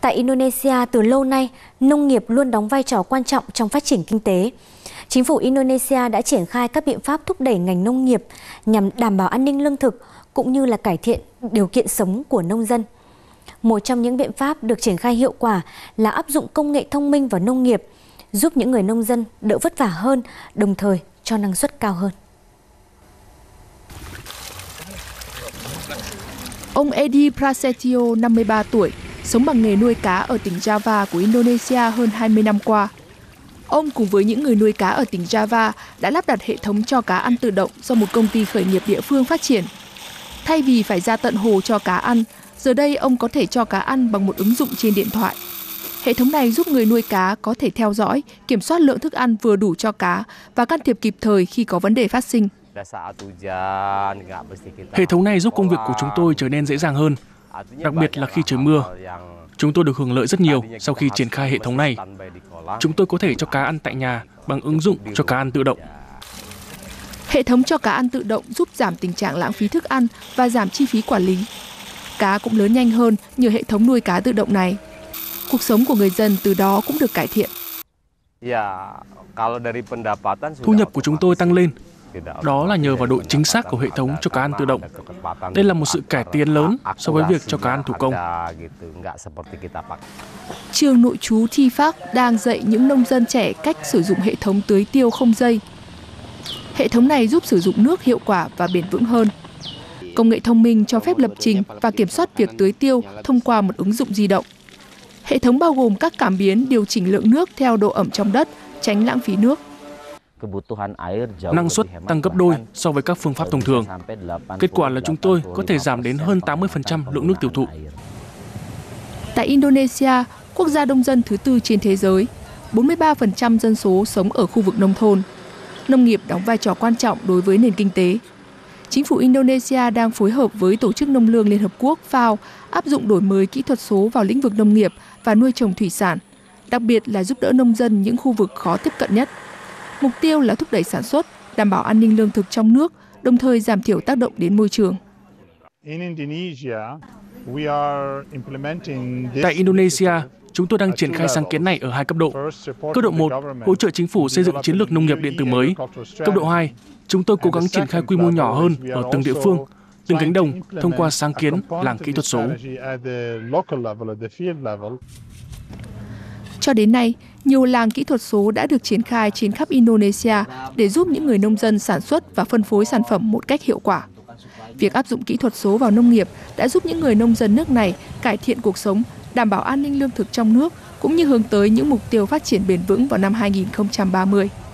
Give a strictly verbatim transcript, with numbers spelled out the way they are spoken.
Tại Indonesia, từ lâu nay, nông nghiệp luôn đóng vai trò quan trọng trong phát triển kinh tế. Chính phủ Indonesia đã triển khai các biện pháp thúc đẩy ngành nông nghiệp nhằm đảm bảo an ninh lương thực cũng như là cải thiện điều kiện sống của nông dân. Một trong những biện pháp được triển khai hiệu quả là áp dụng công nghệ thông minh vào nông nghiệp, giúp những người nông dân đỡ vất vả hơn, đồng thời cho năng suất cao hơn. Ông Edi Prasetyo, năm mươi ba tuổi, sống bằng nghề nuôi cá ở tỉnh Java của Indonesia hơn hai mươi năm qua. Ông cùng với những người nuôi cá ở tỉnh Java đã lắp đặt hệ thống cho cá ăn tự động do một công ty khởi nghiệp địa phương phát triển. Thay vì phải ra tận hồ cho cá ăn, giờ đây ông có thể cho cá ăn bằng một ứng dụng trên điện thoại. Hệ thống này giúp người nuôi cá có thể theo dõi, kiểm soát lượng thức ăn vừa đủ cho cá và can thiệp kịp thời khi có vấn đề phát sinh. Hệ thống này giúp công việc của chúng tôi trở nên dễ dàng hơn, đặc biệt là khi trời mưa. Chúng tôi được hưởng lợi rất nhiều sau khi triển khai hệ thống này. Chúng tôi có thể cho cá ăn tại nhà bằng ứng dụng cho cá ăn tự động. Hệ thống cho cá ăn tự động giúp giảm tình trạng lãng phí thức ăn và giảm chi phí quản lý. Cá cũng lớn nhanh hơn nhờ hệ thống nuôi cá tự động này. Cuộc sống của người dân từ đó cũng được cải thiện. Thu nhập của chúng tôi tăng lên. Đó là nhờ vào độ chính xác của hệ thống cho cá ăn tự động. Đây là một sự cải tiến lớn so với việc cho cá ăn thủ công. Trường nội trú Thi Phác đang dạy những nông dân trẻ cách sử dụng hệ thống tưới tiêu không dây. Hệ thống này giúp sử dụng nước hiệu quả và bền vững hơn. Công nghệ thông minh cho phép lập trình và kiểm soát việc tưới tiêu thông qua một ứng dụng di động. Hệ thống bao gồm các cảm biến điều chỉnh lượng nước theo độ ẩm trong đất, tránh lãng phí nước. Năng suất tăng gấp đôi so với các phương pháp thông thường. Kết quả là chúng tôi có thể giảm đến hơn tám mươi phần trăm lượng nước tiêu thụ. Tại Indonesia, quốc gia đông dân thứ tư trên thế giới, bốn mươi ba phần trăm dân số sống ở khu vực nông thôn. Nông nghiệp đóng vai trò quan trọng đối với nền kinh tế. Chính phủ Indonesia đang phối hợp với Tổ chức Nông lương Liên Hợp Quốc F A O áp dụng đổi mới kỹ thuật số vào lĩnh vực nông nghiệp và nuôi trồng thủy sản, đặc biệt là giúp đỡ nông dân những khu vực khó tiếp cận nhất. Mục tiêu là thúc đẩy sản xuất, đảm bảo an ninh lương thực trong nước, đồng thời giảm thiểu tác động đến môi trường. Tại Indonesia, chúng tôi đang triển khai sáng kiến này ở hai cấp độ. Cấp độ một, hỗ trợ chính phủ xây dựng chiến lược nông nghiệp điện tử mới. Cấp độ hai, chúng tôi cố gắng triển khai quy mô nhỏ hơn ở từng địa phương, từng cánh đồng thông qua sáng kiến làng kỹ thuật số. Cho đến nay, nhiều làng kỹ thuật số đã được triển khai trên khắp Indonesia để giúp những người nông dân sản xuất và phân phối sản phẩm một cách hiệu quả. Việc áp dụng kỹ thuật số vào nông nghiệp đã giúp những người nông dân nước này cải thiện cuộc sống, đảm bảo an ninh lương thực trong nước, cũng như hướng tới những mục tiêu phát triển bền vững vào năm hai nghìn không trăm ba mươi.